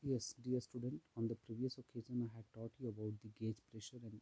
Yes, dear student, on the previous occasion I had taught you about the gauge pressure and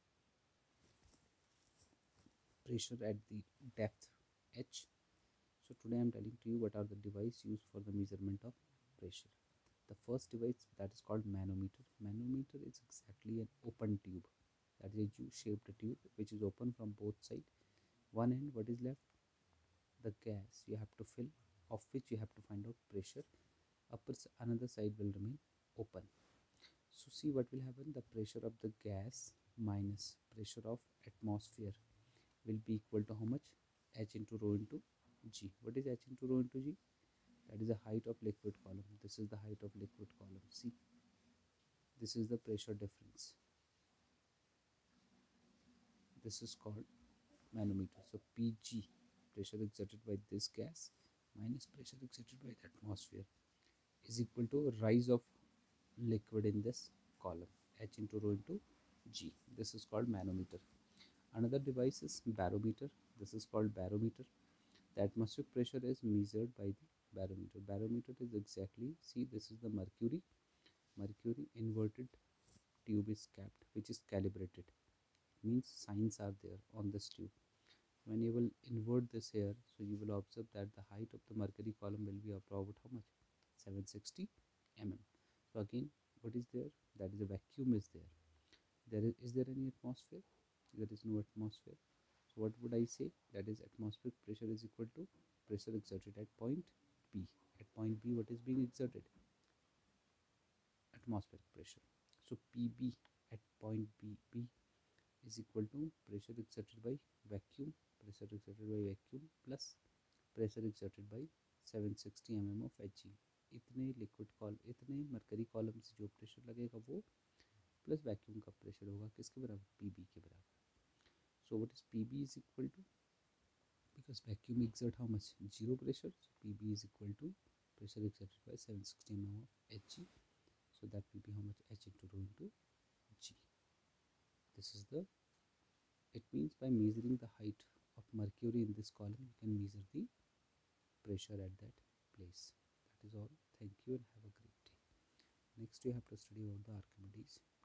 pressure at the depth h. So today I am telling to you what are the device used for the measurement of pressure. The first device, that is called manometer. Manometer is exactly an open tube, that is a U-shaped tube which is open from both sides. One end, what is left? The gas you have to fill, of which you have to find out pressure. Another side will remain open. So see what will happen. The pressure of the gas minus pressure of atmosphere will be equal to how much? H into rho into G. What is H into rho into G? That is the height of liquid column. This is the height of liquid column. See, this is the pressure difference. This is called manometer. So Pg, pressure exerted by this gas minus pressure exerted by the atmosphere, is equal to rise of liquid in this column, H into rho into G. This is called manometer. Another device is barometer. This is called barometer. The atmospheric pressure is measured by the barometer. Barometer is exactly, see, this is the mercury. Mercury inverted tube is capped, which is calibrated. It means signs are there on this tube. When you will invert this here, so you will observe that the height of the mercury column will be about how much? 760 mm. So again, what is there? That is a vacuum is there. Is there any atmosphere? There is no atmosphere. So what would I say? That is atmospheric pressure is equal to pressure exerted at point P. At point B, what is being exerted? Atmospheric pressure. So PB at point B is equal to pressure exerted by vacuum, plus pressure exerted by 760 mm of Hg. इतने mercury column से जो pressure लगेगा वो plus vacuum का pressure होगा किसके बराबर? PB के बराबर. So what is PB is equal to, because vacuum exert how much? Zero pressure. So PB is equal to pressure exerted by 760 mm of Hg. So that will be how much? H into rho into G. This is the, it means by measuring the height of mercury in this column, you can measure the pressure at that place. That is all. Thank you and have a great day. Next you have to study about the Archimedes